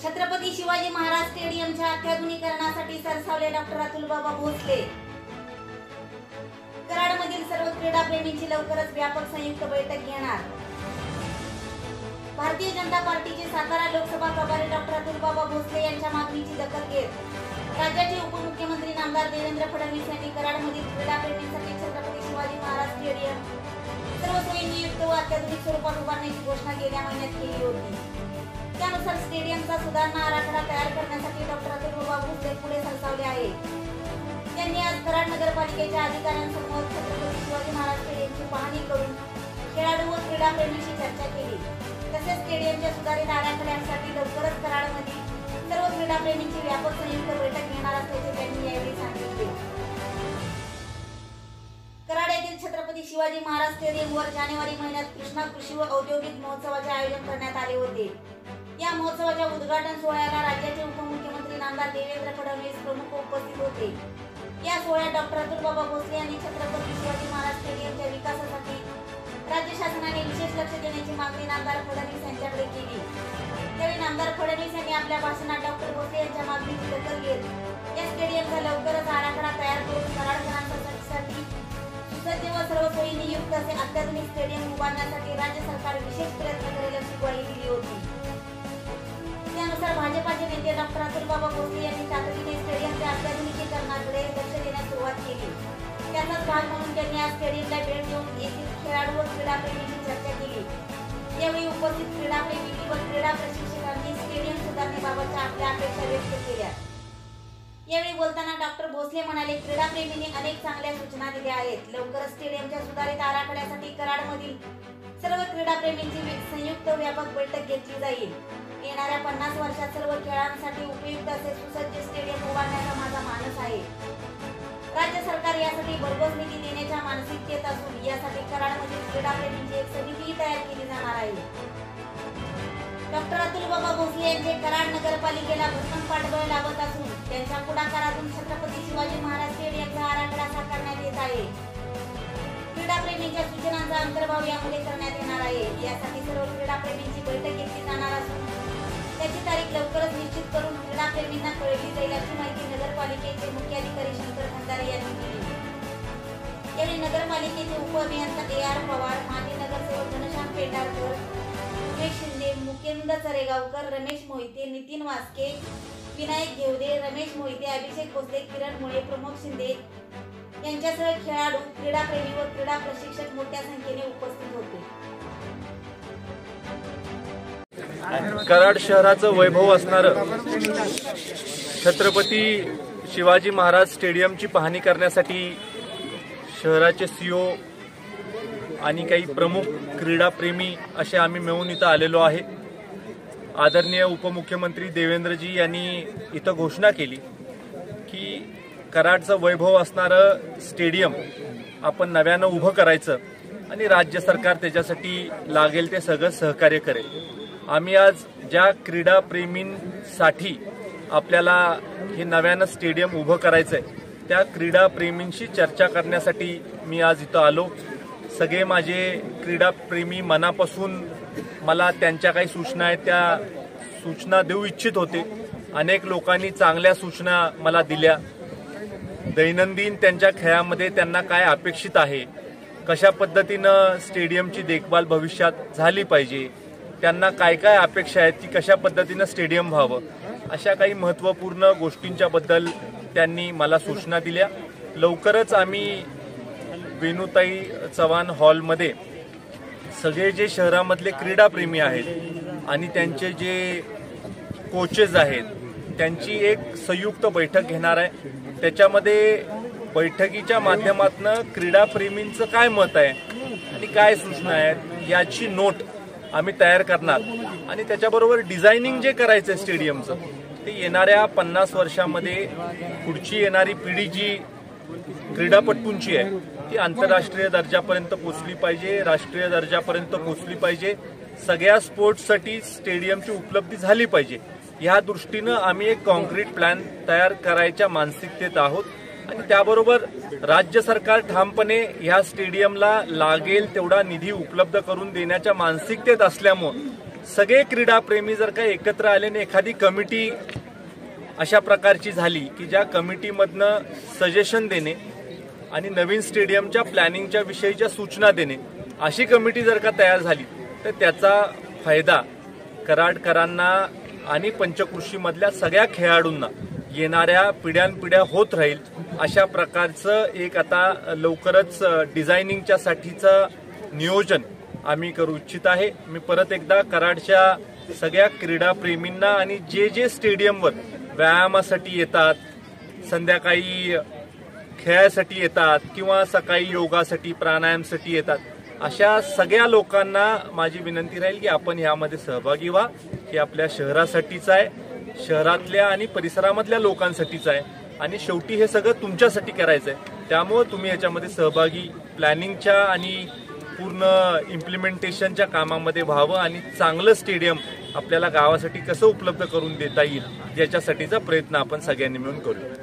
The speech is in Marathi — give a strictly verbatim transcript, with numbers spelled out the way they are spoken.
छत्रपती शिवाजी महाराज स्टेडियमच्या अत्याधुनिकीकरणासाठी सरसावले डॉक्टर अतुल बाबा भोसले। कराडमधील सर्व क्रीडाप्रेमींची लवकरच व्यापक संयुक्त बैठक घेणार। भारतीय जनता पार्टीचे सातारा लोकसभा प्रभारी डॉक्टर अतुल बाबा भोसले यांच्या मागणीची दखल घेत राज्याचे उपमुख्यमंत्री नामदार देवेंद्र फडणवीस यांनी कराडमधील क्रीडाप्रेमींसाठी छत्रपती शिवाजी महाराज स्टेडियम सर्व सोयींनी युक्त व अत्याधुनिक स्वरूपात उभारण्याची घोषणा गेल्या महिन्यात केली होती। त्यानुसार स्टेडियमचा सुधारणा आराखडा तयार करण्यासाठी डॉक्टर अतुल बाबा भोसले पुढे सरसावले आहे। त्यांनी आज कराड नगरपालिकेच्या अधिकाऱ्यांसमोर छत्रपती शिवाजी महाराज स्टेडियमची पाहणी करून खेळाडू व क्रीडाप्रेमींशी चर्चा केली। तसेच स्टेडियमच्या सुधारित आराखड्यासाठी लवकरच कराडमधील सर्व क्रीडाप्रेमींची व्यापक संयुक्त बैठक घेणार असल्याचे त्यांनी यावेळी सांगितले। कराड येथील छत्रपती शिवाजी महाराज स्टेडियमवर जानेवारी महिन्यात कृष्णा कृषी व औद्योगिक महोत्सवाचे आयोजन करण्यात आले होते। या महोत्सवाच्या उद्घाटन सोहळ्याला राज्याचे उपमुख्यमंत्री नामदार देवेंद्र फडणवीस प्रमुख उपस्थित होते। या सोहळ्यात डॉक्टर अतुल बाबा भोसले यांनी छत्रपती शिवाजी महाराज स्टेडियमच्या विकासासाठी राज्य शासनाने विशेष लक्ष देण्याची मागणी नामदार फडणवीस यांच्याकडे केली। त्यावेळी नामदार फडणवीस यांनी आपल्या भाषणात डॉक्टर भोसले यांच्या मागणीची दखल घेत या स्टेडियमचा लवकरच आराखडा तयार करून कराडकरांसाठी सुसज्ज व सर्व सोयींनी युक्त असे अत्याधुनिक स्टेडियम उभारण्यासाठी राज्य सरकार विशेष प्रयत्न करेल अशी ग्वाही दिली होती। त्यानुसार भाजपाचे नेते डॉक्टर अतुल बाबा भोसले यांनी तातडीने स्टेडियमच्या अत्याधुनिकीकरणाकडे लक्ष देण्यास सुरुवात केली। त्याचाच भाग म्हणून त्यांनी आज स्टेडियमला भेट देऊन येथील खेळाडू व क्रीडाप्रेमींची चर्चा केली। यावेळी उपस्थित क्रीडाप्रेमी व क्रीडा प्रशिक्षकांनी स्टेडियम सुधारणेबाबतच्या आपल्या अपेक्षा व्यक्त केल्या। यावेळी बोलताना डॉक्टर भोसले म्हणाले, क्रीडाप्रेमींनी अनेक चांगल्या सूचना दिल्या आहेत। लवकरच स्टेडियमच्या सुधारित आराखड्यासाठी कराडमधील सर्व क्रीडाप्रेमींची संयुक्त व्यापक बैठक घेतली जाईल। येणाऱ्या पन्नास वर्षात सर्व खेळांसाठी उपयुक्त असे सुसज्ज स्टेडियम उभारण्याचा माझा मानस आहे। राज्य सरकार यासाठी भरघोस निधी देण्याच्या मानसिकतेत असून यासाठी कराडमधील क्रीडाप्रेमींची एक समितीही तयार केली जाणार आहे। डॉक्टर अतुल बाबा भोसले यांचे कराड नगरपालिकेला भक्कम पाठबळ लाभत असून त्यांच्या पुढाकारातून छत्रपती शिवाजी महाराज स्टेडियमचा आराखडा साकारण्यात येत आहे। क्रीडाप्रेमींच्या सूचनांचा अंतर्भाव यामध्ये करण्यात येणार आहे। यासाठी सर्व क्रीडाप्रेमींची बैठक घेतली जाणार असून त्याची तारीख लवकरच निश्चित करून क्रीडाप्रेमींना कळवली जाईल अशी माहिती नगरपालिकेचे मुख्याधिकारी शंकर खंदारे यांनी दिली। यावेळी नगरपालिकेचे उपअभियंता ए आर पवार, माजी नगरसेवक घनश्याम पेंढारकर, उमेश शिंदे, मुकेंद चरेगावकर, रमेश मोहिते, नितीन वास्के, विनायक घेवदे, रमेश मोहिते, अभिषेक भोसले, किरण मुळे, प्रमोद शिंदे यांच्यासह खेळाडू, क्रीडाप्रेमी व क्रीडा प्रशिक्षक मोठ्या संख्येने उपस्थित होते। कराड शहराचं वैभव असणारं छत्रपती शिवाजी महाराज स्टेडियमची पाहणी करण्यासाठी शहराचे सीओ आणि काही प्रमुख क्रीडाप्रेमी असे आम्ही मिळून इथं आलेलो आहे। आदरणीय उपमुख्यमंत्री देवेंद्रजी यांनी इथं घोषणा केली की कराडचं वैभव असणारं स्टेडियम आपण नव्यानं उभं करायचं आणि राज्य सरकार त्याच्यासाठी लागेल ते सगळं सहकार्य करेल। आम्ही आज ज्या क्रीडाप्रेमींसाठी आपल्याला हे नव्यानं स्टेडियम उभं करायचं आहे त्या क्रीडाप्रेमींशी चर्चा करण्यासाठी मी आज इथं आलो। सगळे माझे क्रीडाप्रेमी मनापासून मला त्यांच्या काही सूचना आहेत त्या सूचना देऊ इच्छित होते। अनेक लोकांनी चांगल्या सूचना मला दिल्या। दैनंदिन त्यांच्या खेळामध्ये त्यांना काय अपेक्षित आहे, कशा पद्धतीनं स्टेडियमची देखभाल भविष्यात झाली पाहिजे, त्यांना काय काय अपेक्षा आहेत की कशा पद्धतीनं स्टेडियम व्हावं, अशा काही महत्त्वपूर्ण गोष्टींच्या बद्दल त्यांनी मला सूचना दिल्या। लवकरच आम्ही वेणुताई चव्हाण हॉलमध्ये सगळे जे शहरामधले क्रीडाप्रेमी आहेत आणि त्यांचे जे कोचेस आहेत त्यांची एक संयुक्त बैठक घेणार आहे। त्याच्यामध्ये बैठकीच्या माध्यमातून क्रीडाप्रेमींचं काय मत आहे आणि काय सूचना आहेत याची नोट आम्ही तयार करणार आणि त्याच्याबरोबर डिझायनिंग जे करायचं स्टेडियमचं ते येणाऱ्या पन्नास वर्षामध्ये पुढची येणारी पिढी जी क्रीडापटूंची आहे ती आंतरराष्ट्रीय दर्जापर्यंत पोहोचली पाहिजे, राष्ट्रीय दर्जापर्यंत पोहोचली पाहिजे, सगळ्या स्पोर्ट्ससाठी स्टेडियमची उपलब्धी झाली पाहिजे। या दृष्टीनं आम्ही एक कॉन्क्रीट प्लॅन तयार करायच्या मानसिकतेत आहोत आणि त्याबरोबर राज्य सरकार ठामपणे ह्या स्टेडियमला लागेल तेवढा निधी उपलब्ध करून देण्याच्या मानसिकतेत असल्यामुळे सगळे क्रीडाप्रेमी जर का एकत्र आले आणि एखादी कमिटी अशा प्रकारची झाली की ज्या कमिटीमधनं सजेशन देणे आणि नवीन स्टेडियमच्या प्लॅनिंगच्या विषयीच्या सूचना देणे अशी कमिटी जर का तयार झाली तर त्याचा फायदा कराडकरांना आणि पंचकृषीमधल्या सगळ्या खेळाडूंना येणाऱ्या पिढ्यानपिढ्या होत राहील. अशा प्रकारचं एक आता लवकरच डिझायनिंगच्या साठीचं नियोजन आम्ही करू इच्छित आहे. मी परत एकदा कराडच्या सगळ्या क्रीडाप्रेमींना आणि जे जे स्टेडियमवर व्यायामासाठी येतात, संध्याकाळी खेळासाठी येतात किंवा सकाळी योगासाठी प्राणायामसाठी येतात, अशा सगळ्या लोकांना माझी विनंती राहील की आपण यामध्ये सहभागी व्हा. हे आपल्या शहरासाठीच आहे, शहरातल्या आणि परिसरामधल्या लोकांसाठीच आहे आणि शेवटी हे सगळं तुमच्यासाठी करायचं आहे. त्यामुळे तुम्ही याच्यामध्ये सहभागी प्लॅनिंगच्या आणि पूर्ण इम्प्लिमेंटेशनच्या कामामध्ये व्हावं आणि चांगलं स्टेडियम आपल्याला गावासाठी कसं उपलब्ध करून देता येईल याच्यासाठीचा प्रयत्न आपण सगळ्यांनी मिळून करू.